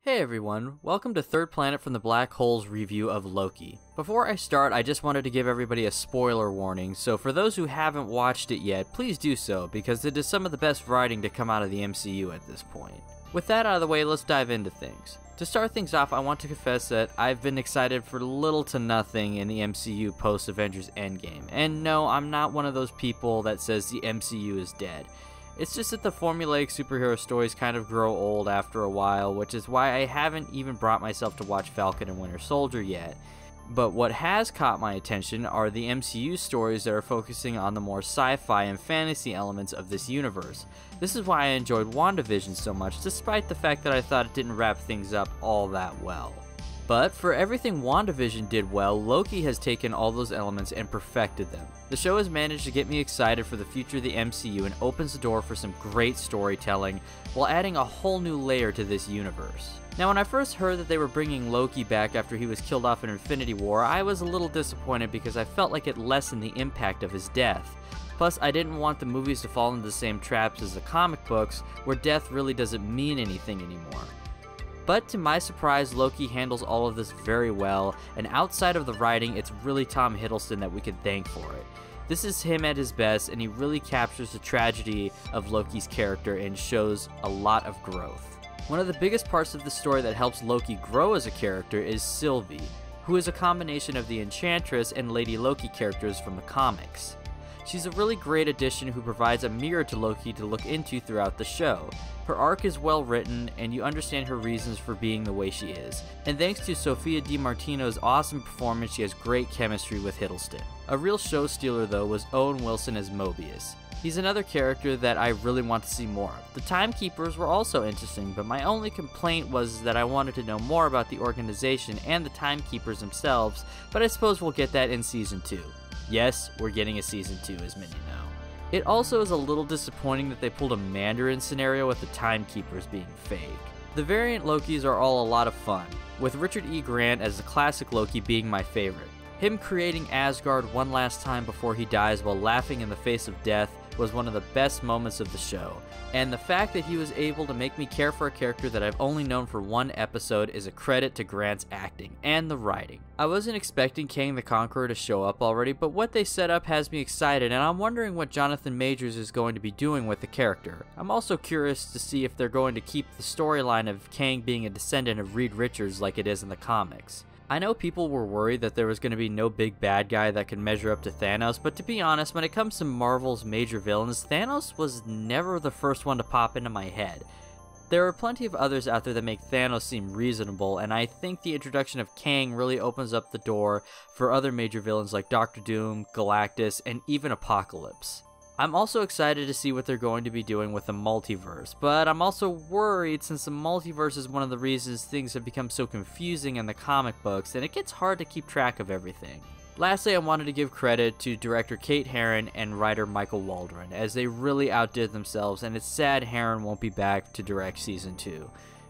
Hey everyone, welcome to Third Planet from the Black Holes review of Loki. Before I start, I just wanted to give everybody a spoiler warning, so for those who haven't watched it yet, please do so, because it is some of the best writing to come out of the MCU at this point. With that out of the way, let's dive into things. To start things off, I want to confess that I've been excited for little to nothing in the MCU post-Avengers Endgame, and no, I'm not one of those people that says the MCU is dead. It's just that the formulaic superhero stories kind of grow old after a while, which is why I haven't even brought myself to watch Falcon and Winter Soldier yet. But what has caught my attention are the MCU stories that are focusing on the more sci-fi and fantasy elements of this universe. This is why I enjoyed WandaVision so much, despite the fact that I thought it didn't wrap things up all that well. But for everything WandaVision did well, Loki has taken all those elements and perfected them. The show has managed to get me excited for the future of the MCU and opens the door for some great storytelling while adding a whole new layer to this universe. Now, when I first heard that they were bringing Loki back after he was killed off in Infinity War, I was a little disappointed because I felt like it lessened the impact of his death. Plus, I didn't want the movies to fall into the same traps as the comic books, where death really doesn't mean anything anymore. But to my surprise, Loki handles all of this very well, and outside of the writing, it's really Tom Hiddleston that we can thank for it. This is him at his best, and he really captures the tragedy of Loki's character and shows a lot of growth. One of the biggest parts of the story that helps Loki grow as a character is Sylvie, who is a combination of the Enchantress and Lady Loki characters from the comics. She's a really great addition who provides a mirror to Loki to look into throughout the show. Her arc is well written, and you understand her reasons for being the way she is. And thanks to Sophia DiMartino's awesome performance, she has great chemistry with Hiddleston. A real show stealer though was Owen Wilson as Mobius. He's another character that I really want to see more of. The Timekeepers were also interesting, but my only complaint was that I wanted to know more about the organization and the Timekeepers themselves, but I suppose we'll get that in Season 2. Yes, we're getting a Season 2, as many know. It also is a little disappointing that they pulled a Mandarin scenario with the Timekeepers being fake. The variant Lokis are all a lot of fun, with Richard E. Grant as the classic Loki being my favorite. Him creating Asgard one last time before he dies while laughing in the face of death was one of the best moments of the show, and the fact that he was able to make me care for a character that I've only known for one episode is a credit to Grant's acting and the writing. I wasn't expecting Kang the Conqueror to show up already, but what they set up has me excited, and I'm wondering what Jonathan Majors is going to be doing with the character. I'm also curious to see if they're going to keep the storyline of Kang being a descendant of Reed Richards like it is in the comics. I know people were worried that there was going to be no big bad guy that could measure up to Thanos, but to be honest, when it comes to Marvel's major villains, Thanos was never the first one to pop into my head. There are plenty of others out there that make Thanos seem reasonable, and I think the introduction of Kang really opens up the door for other major villains like Doctor Doom, Galactus, and even Apocalypse. I'm also excited to see what they're going to be doing with the multiverse, but I'm also worried since the multiverse is one of the reasons things have become so confusing in the comic books, and it gets hard to keep track of everything. Lastly, I wanted to give credit to director Kate Herron and writer Michael Waldron, as they really outdid themselves, and it's sad Herron won't be back to direct Season 2.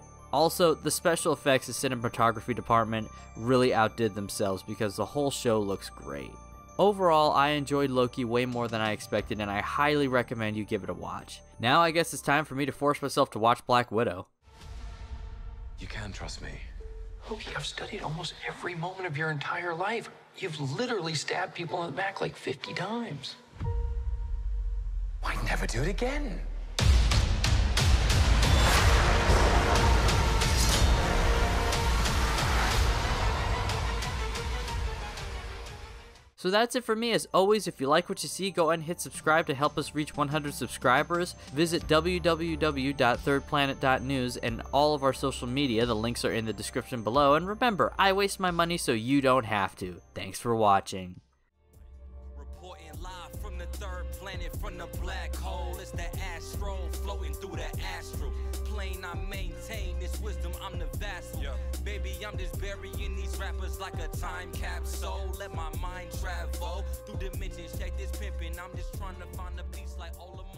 Also, the special effects and cinematography department really outdid themselves because the whole show looks great. Overall, I enjoyed Loki way more than I expected, and I highly recommend you give it a watch. Now I guess it's time for me to force myself to watch Black Widow. You can trust me. Loki, I've studied almost every moment of your entire life. You've literally stabbed people in the back like 50 times. Why never do it again? So that's it for me. As always, if you like what you see, go ahead and hit subscribe to help us reach 100 subscribers. Visit www.thirdplanet.news and all of our social media. The links are in the description below. And remember, I waste my money so you don't have to. Thanks for watching. Reporting live from the third planet, from the black hole. It's the astro floating through the astral plane. I maintain this wisdom, I'm the vassal. Baby, I'm just burying these rappers like a time capsule. Let my mind travel through dimensions, check this pimping. I'm just trying to find a piece like all of my